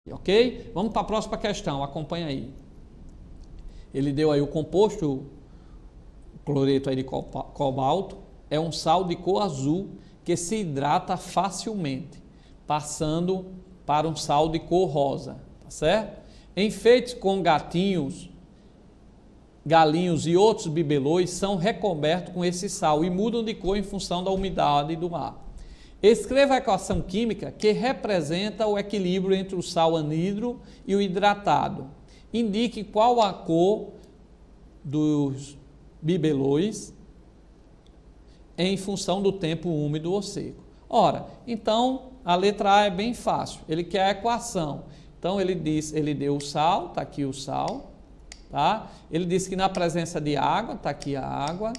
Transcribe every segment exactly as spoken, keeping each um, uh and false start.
Ok? Vamos para a próxima questão, acompanha aí. Ele deu aí o composto cloreto aí de cobalto, é um sal de cor azul que se hidrata facilmente, passando para um sal de cor rosa, tá certo? Enfeites com gatinhos, galinhos e outros bibelôs são recobertos com esse sal e mudam de cor em função da umidade do mar. Escreva a equação química que representa o equilíbrio entre o sal anidro e o hidratado. Indique qual a cor dos bibelôs em função do tempo úmido ou seco. Ora, então a letra A é bem fácil. Ele quer a equação. Então ele diz, ele deu o sal, está aqui o sal, tá? Ele disse que na presença de água, está aqui a água,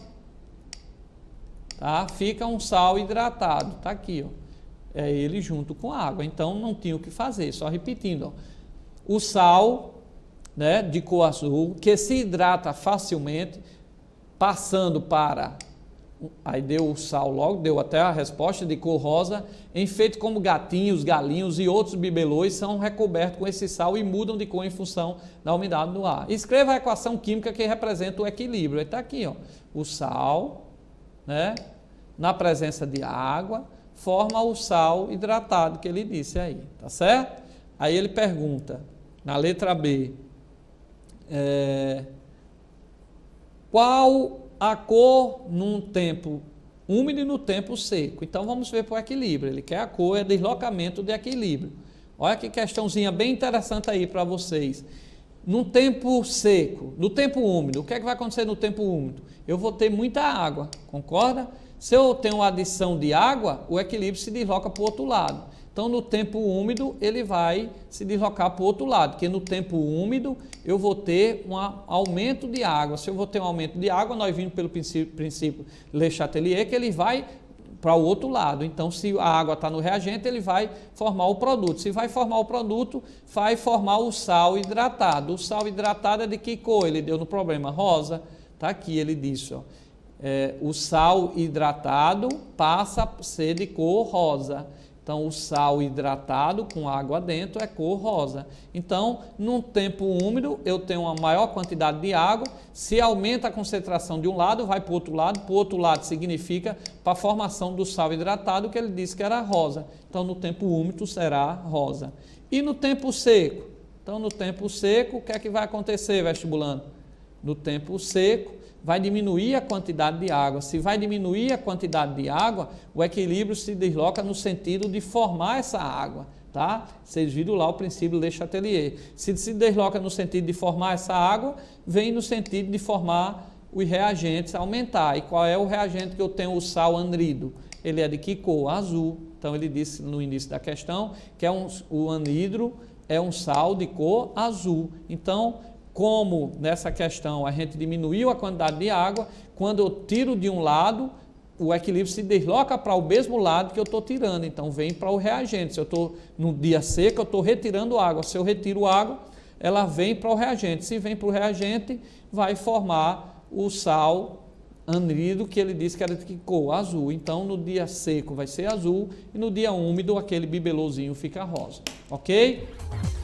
tá? Fica um sal hidratado, está aqui, ó. É ele junto com a água. Então não tinha o que fazer, só repetindo, ó. O sal, né, de cor azul, que se hidrata facilmente, passando para, aí deu o sal logo, deu até a resposta de cor rosa, enfeitos como gatinhos, galinhos e outros bibelôs são recobertos com esse sal e mudam de cor em função da umidade do ar. Escreva a equação química que representa o equilíbrio. Está aqui, ó, o sal, né, na presença de água, forma o sal hidratado que ele disse aí, tá certo? Aí ele pergunta, na letra B, é, qual a cor num tempo úmido e no tempo seco? Então vamos ver para o equilíbrio. Ele quer a cor, é deslocamento de equilíbrio. Olha que questãozinha bem interessante aí para vocês. No tempo seco, no tempo úmido, o que é que vai acontecer no tempo úmido? Eu vou ter muita água, concorda? Se eu tenho adição de água, o equilíbrio se desloca para o outro lado. Então, no tempo úmido, ele vai se deslocar para o outro lado, porque no tempo úmido eu vou ter um aumento de água. Se eu vou ter um aumento de água, nós vimos pelo princípio, princípio Le Chatelier que ele vai para o outro lado. Então, se a água está no reagente, ele vai formar o produto. Se vai formar o produto, vai formar o sal hidratado. O sal hidratado é de que cor? Ele deu no problema rosa. Está aqui, ele disse, ó. É, o sal hidratado passa a ser de cor rosa. Então, o sal hidratado com água dentro é cor rosa. Então, num tempo úmido, eu tenho uma maior quantidade de água. Se aumenta a concentração de um lado, vai para o outro lado. Para o outro lado significa para a formação do sal hidratado, que ele disse que era rosa. Então, no tempo úmido será rosa. E no tempo seco? Então, no tempo seco, o que é que vai acontecer, vestibulando? No tempo seco, vai diminuir a quantidade de água. Se vai diminuir a quantidade de água, o equilíbrio se desloca no sentido de formar essa água, tá? Vocês viram lá o princípio Le Chatelier. Se se desloca no sentido de formar essa água, vem no sentido de formar os reagentes, aumentar. E qual é o reagente que eu tenho? O sal anidro. Ele é de que cor? Azul. Então ele disse no início da questão que é um, o anidro é um sal de cor azul. Então, como nessa questão a gente diminuiu a quantidade de água, quando eu tiro de um lado, o equilíbrio se desloca para o mesmo lado que eu estou tirando, então vem para o reagente. Se eu estou no dia seco, eu estou retirando água. Se eu retiro água, ela vem para o reagente. Se vem para o reagente, vai formar o sal anidro, que ele disse que era de que cor? Azul. Então, no dia seco vai ser azul e no dia úmido aquele bibelôzinho fica rosa. Ok?